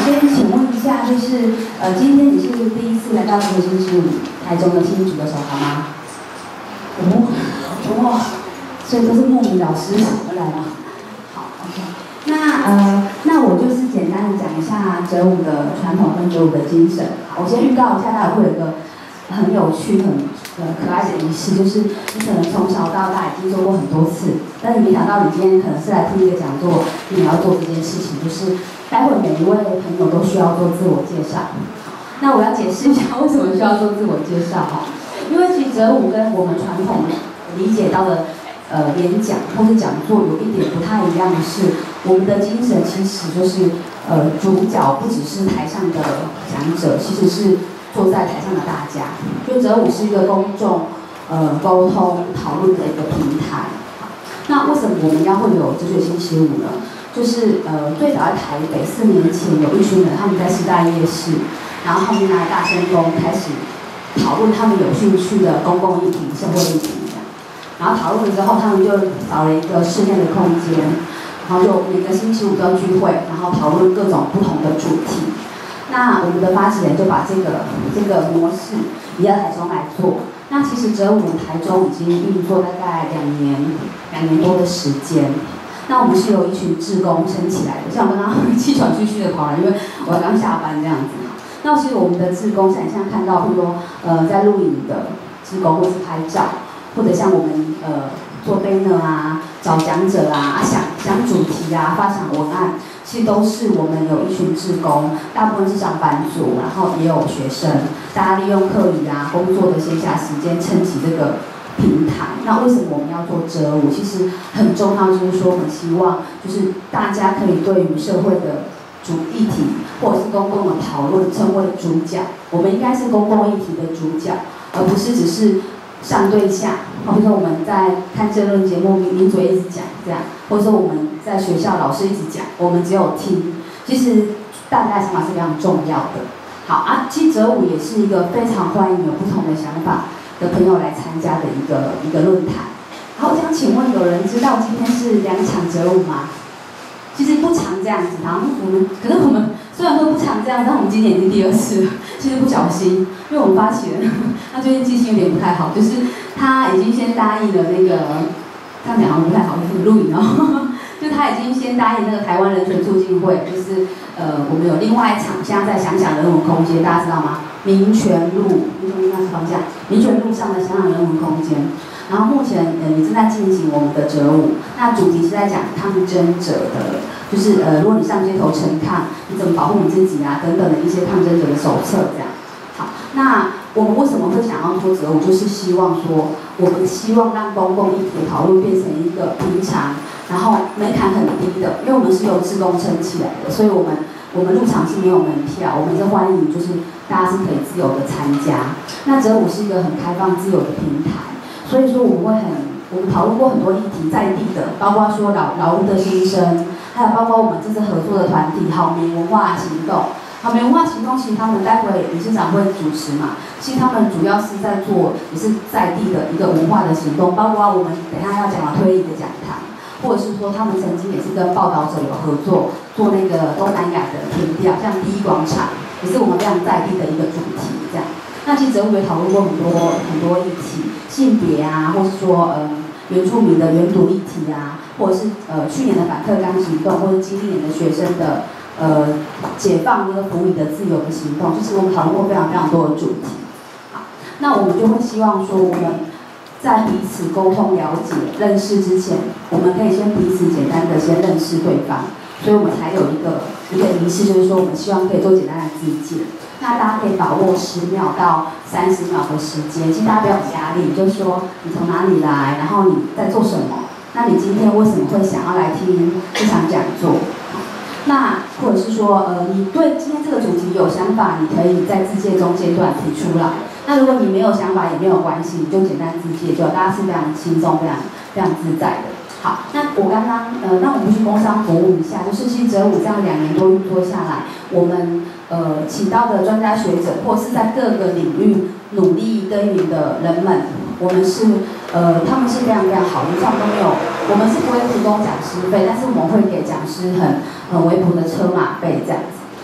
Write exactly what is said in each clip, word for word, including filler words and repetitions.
先请问一下，就是呃，今天你是第一次来到这个星期五台中的新竹的手好吗？哦，哦，所以都是木米老师来吗？好 ，OK。那呃，那我就是简单的讲一下折舞的传统跟折舞的精神。我先预告一下，待会会有一个很有趣、很呃可爱的仪式，就是你可能从小到大已经做过很多次，但是没想到你今天可能是来听一个讲座，你要做这件事情，就是待会每一位朋友都需要做自我介绍。那我要解释一下为什么需要做自我介绍哈，因为其实折舞跟我们传统理解到的呃演讲或是讲座有一点不太一样的是，我们的精神其实就是呃主角不只是台上的讲者，其实是坐在台上的大家。就折舞是一个公众呃沟通讨论的一个平台。那为什么我们要会有哲学星期五呢？就是呃最早在台北四年前有一群人他们在师大夜市，然后他们拿大声公开始讨论他们有兴趣的公共议题、社会议题这样。然后讨论了之后，他们就找了一个室内的空间，然后就每个星期五都聚会，然后讨论各种不同的主题。那我们的发起人就把这个这个模式移到台中来做。那其实折舞台中已经运作大概两年两年多的时间。那我们是由一群志工撑起来的，像我刚刚气喘吁吁的跑来，因为我刚下班这样子。那其实我们的志工像像看到，比如说呃在录影的志工，或是拍照，或者像我们呃做 banner 啊、找讲者啊、啊想想主题啊、发想文案，其实都是我们有一群志工，大部分是上班族，然后也有学生，大家利用课余啊工作的闲暇时间撑起这个平台。那为什么我们要做折舞？其实很重要，就是说我们希望就是大家可以对于社会的主议题或者是公共的讨论成为主角。我们应该是公共议题的主角，而不是只是上对下。比如说我们在看政论节目，民主一直讲这样，或者说我们在学校老师一直讲，我们只有听。其实大家的想法是非常重要的。好啊，其实折舞也是一个非常欢迎有不同的想法的朋友来参加的一个一个论坛。好，我想请问有人知道今天是两场折舞吗？其实不常这样子，然后我们可是我们虽然说不常这样，但我们今年已经第二次了。其实不小心，因为我们发起人他最近记性有点不太好，就是他已经先答应了那个，这样讲好像不太好，就是录影哦。就他已经先答应那个台湾人权促进会，就是呃我们有另外一场，现在在想想人文空间，大家知道吗？民权路，民权路那是方向，民权路上的想想人文空间。然后目前呃也正在进行我们的折舞，那主题是在讲抗争者的，就是呃如果你上街头陈抗，你怎么保护你自己啊等等的一些抗争者的手册这样。好，那我们为什么会想要做折舞？就是希望说，我们希望让公共议题讨论变成一个平常，然后门槛很低的，因为我们是由志工撑起来的，所以我们我们入场是没有门票，我们是欢迎就是大家是可以自由的参加。那折舞是一个很开放自由的平台。所以说我们会很，我们讨论过很多议题在地的，包括说老劳务的心声，还有包括我们这次合作的团体好民文化行动。好民文化行动其实他们待会理事长会主持嘛，其实他们主要是在做也是在地的一个文化的行动，包括我们等一下要讲的推理的讲堂，或者是说他们曾经也是跟报道者有合作，做那个东南亚的田调，像第一广场，也是我们非常在地的一个主题这样。那其实折舞也讨论过很多很多议题，性别啊，或是说呃原住民的原读议题啊，或者是呃去年的反课纲行动，或者今年的学生的呃解放那个腐女的自由的行动，就是我们讨论过非常非常多的主题。好，那我们就会希望说，我们在彼此沟通、了解、认识之前，我们可以先彼此简单的先认识对方，所以我们才有一个一个仪式，就是说我们希望可以做简单的自介。那大家可以把握十秒到三十秒的时间，其实大家不要有压力，就是说你从哪里来，然后你在做什么，那你今天为什么会想要来听这场讲座？那或者是说，呃，你对今天这个主题有想法，你可以在自介中间段提出来。那如果你没有想法也没有关系，你就简单自介就好，大家是非常轻松、非常非常自在的。好，那我刚刚呃，那我们去工商服务一下，就是其实折舞这样两年多运作下来，我们呃请到的专家学者，或是在各个领域努力耕耘的人们，我们是呃他们是非常非常好的，像都没有，我们是不会提供讲师费，但是我们会给讲师很很微薄的车马费这样子。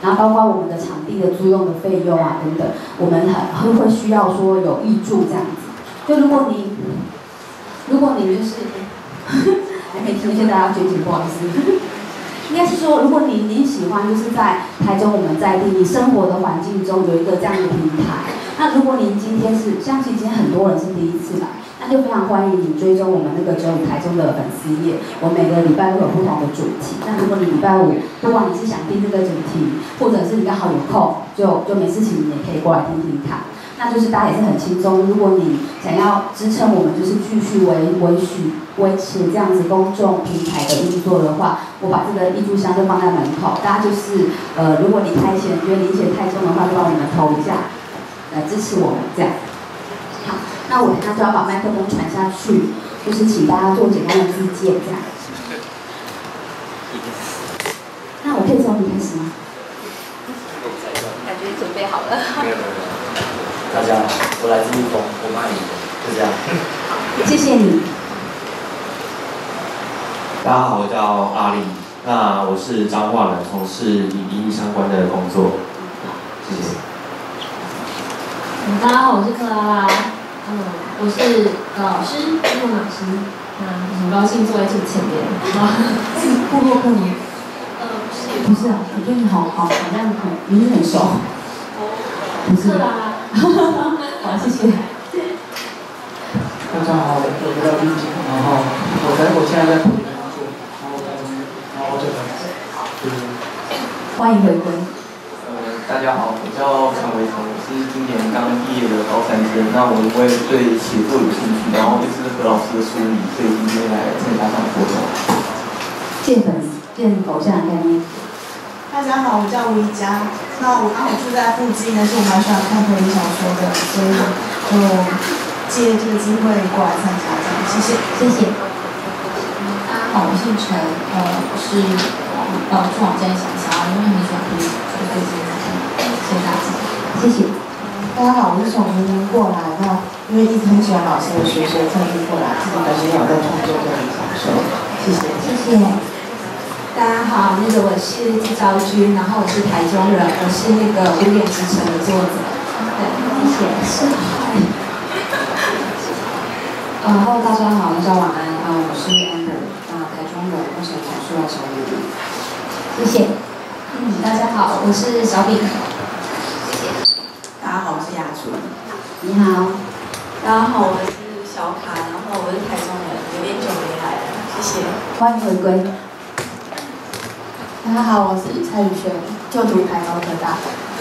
然后包括我们的场地的租用的费用啊等等，我们很会需要说有挹注这样子。就如果你，如果你就是，还没听见大家觉醒，不好意思。应该是说，如果你你喜欢就是在台中我们在地你生活的环境中有一个这样的平台，那如果您今天是相信今天很多人是第一次来，那就非常欢迎你追踪我们那个只有台中的粉丝页，我每个礼拜都有不同的主题。那如果你礼拜五，不管你是想听这个主题，或者是你刚好有空，就就没事情，你也可以过来听听看。那就是大家也是很轻松。如果你想要支撑我们，就是继续维维续维持这样子公众平台的运作的话，我把这个挹注箱就放在门口，大家就是呃，如果你开钱觉得零钱太重的话，就帮我们投一下，来支持我们这样。好，那我等下就要把麦克风传下去，就是请大家做简单的自荐这样。那我可以从你开始吗？ 感觉准备好了。 大家好，我来自陆丰，我卖鱼的，就这样。 谢谢你。 大家好，我叫阿力，那我是彰化人，从事影音相关的工作。谢谢。 大家好，我是克拉拉，嗯，我是老师，英文老师，那很高兴坐在这前面。 是部落客吗？ 呃，不是， 不是啊，我觉得你好好好像很明明很熟。不是。 克拉拉。 好，谢谢。 大家好，我叫丽姐，然后我在我现在在普林工作，然后然后这个欢迎回归。 呃，大家好，我叫陈维成，我是今年刚毕业的高三生。那我因为对写作有兴趣，然后又是何老师的书迷，所以今天来参加这场活动。 见粉见偶像的概念。 大家好，我叫吴怡佳。那我刚好住在附近，但是我蛮喜欢看推理小说的，所以就借这个机会过来参加这样。谢谢， 谢谢。 大家好，我姓陈，呃，我是呃住网站小乔，因为很喜欢听，所以最近谢谢大家。 谢谢。 大家好，我是从云林过来，那因为一直很喜欢老师的学习，特地过来，自己本身也有在创作推理小说。谢谢， 谢谢。 大家好，那个我是季昭君，然后我是台中人，我是那个《五点之城》的作者。对，谢谢。是。 然后大家好，大家晚安啊，我是 Amber， 啊，台中人，目前从事在小李。 谢谢。 嗯，大家好，我是小饼。谢谢。 大家好，我是雅纯。 你好。 大家好，我是小卡，然后我是台中人，有点久没来了，谢谢。 欢迎回归。 大家好，我是蔡宇轩，就读台高科大。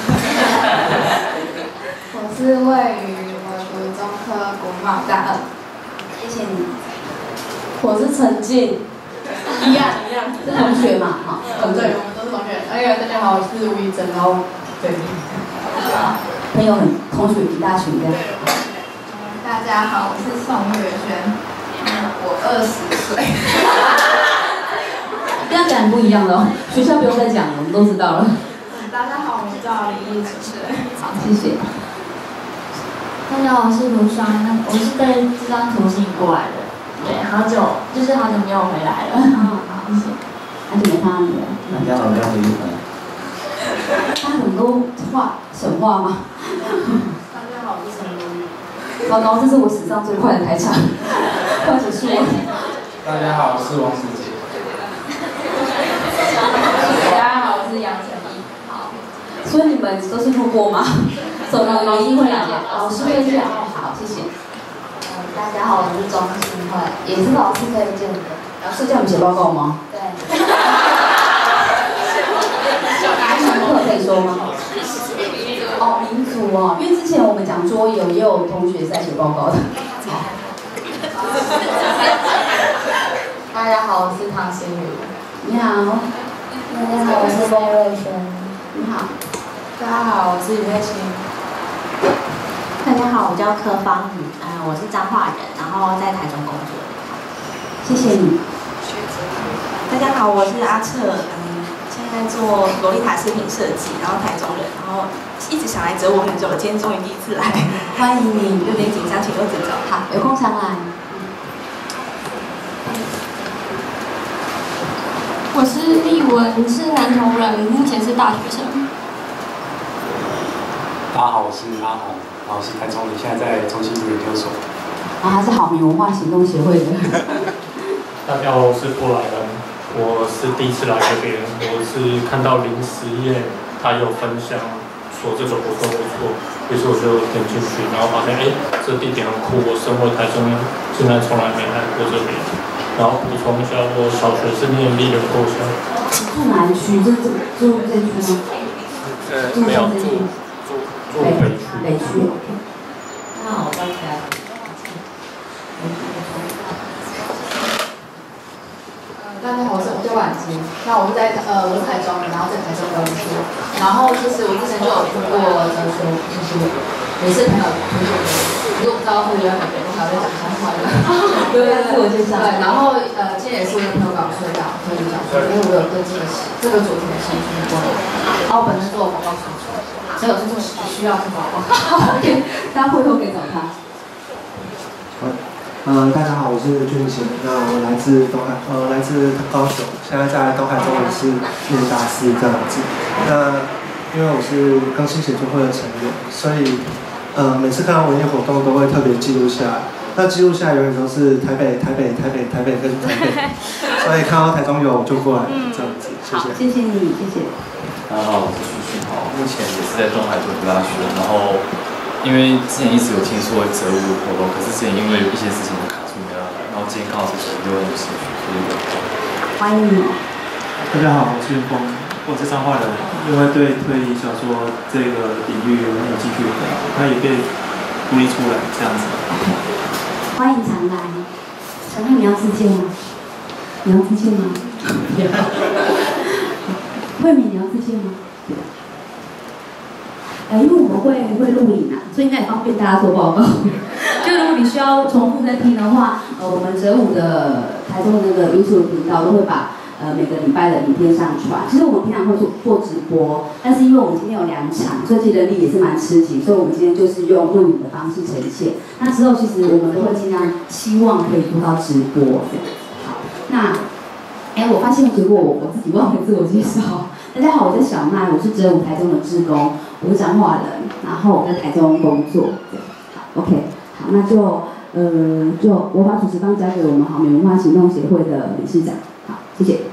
我是位于我读中科国贸大二。 谢谢你。 我是陈静，一样一样， 是同学嘛？哈。 嗯，对，我们都是同学。哎呀，大家好，我是吴怡珍，然后对。 朋友很同学一大群的。 大家好，我是宋月轩，我二十岁。 这样讲不一样的哦，学校不用再讲了，我们都知道了。 大家好，我叫林依晨。 好，谢谢。 大家好，我是卢双，那我是被这张图吸引过来的，对，好久就是好久没有回来了。嗯，好，谢谢。 好久没看到你了。 大家好，我叫李玉凡。 他很多话神话吗？ 大家好，我是陈如玉。 糟糕，这是我史上最快的开场，快结束了。 大家好，我是王世杰。 大家好，我是杨丞琳。 好，所以你们都是路过吗？什么原因会来？老师推荐。好，谢谢。 嗯，大家好，我是庄新慧，也是老师推荐的。 老师叫你们写报告吗？ 对。 什么课可以说吗？哦，民族哦，因为之前我们讲桌游，也有同学在写报告的。好。 大家好，我是唐心宇。 你好。 大家好，我是魏瑞轩。 你好。 大家好，我是李慧清。 大家好，我叫柯芳宇，嗯、呃，我是彰化人，然后在台中工作。 谢谢你。 大家好，我是阿彻，嗯，现在做洛丽塔饰品设计，然后台中人，然后一直想来折我很久了，今天终于第一次来， 欢迎你， 有点紧张，请多指教。 好，有空常来。 我是丽文，是南投人，目前是大学生。 大家好，我是阿红，然后是台中的，现在在中心研究所。 啊，他是好民文化行动协会的。 大家好，我是布莱恩，我是第一次来这边，我是看到林实验他有分享说这个活动不错，于是我就点进去，然后发现哎、欸，这地点很酷，我身为台中人，现在从来没来过这边。然后补充一下，我小学是念立人国小。 住哪一区？这这住这区吗？ 呃，没有住住住北区。 北区。 那我站起来。 大家好，我是我叫婉琪，那我是在呃我是台中人，然后在台中读书，然后其实我之前就有听过哲学，就是也是朋友推荐的，可是我不知道会不会有很多还会讲相关的，对对对，自我介绍，对，然后呃今天也是我的朋友告诉我讲，可以讲说，因为我有对这个这个主题的兴趣过，然后我本身做广告输出，所以我就是需要这个广告 ，OK， 大家回头可以找他。 呃，大家好，我是俊贤，那我来自东海，呃，来自高雄，现在在东海中文系念大四这样子。那因为我是更新写作会的成员，所以呃每次看到文艺活动都会特别记录下来。那记录下来永远都是台北、台北、台北、台北跟台北，所以看到台中有就过来这样子。谢谢。 谢谢你，谢谢。 大家好，我是徐训豪，目前也是在东海读大学，然后。因为之前一直有听说折舞的活动，可是之前因为有一些事情卡住没有来，然后今天看到这些就很有兴趣，所以欢迎你。 大家好，我是云峰，我是彰化人，因为对推理小说这个领域很有兴趣，那也被鼓励出来这样子。 欢迎常来，常来你要自荐吗？你要自荐吗？慧敏你要自荐吗？呃，因为我们会会录影啊，所以应该也方便大家做报告。就如果你需要重复再听的话，呃，我们折舞的台中的那个 YouTube 频道都会把呃每个礼拜的影片上传。其实我们平常会做做直播，但是因为我们今天有两场，所以其实人力也是蛮吃紧，所以我们今天就是用录影的方式呈现。那之后其实我们都会尽量希望可以做到直播。好，那哎，我发现结果我我自己忘了自我介绍。大家好，我是小麦，我是折舞台中的志工，我是彰化人，然后我在台中工作。好 ，OK， 好，那就呃就我把主持棒交给我们好民文化行动协会的理事长，好，谢谢。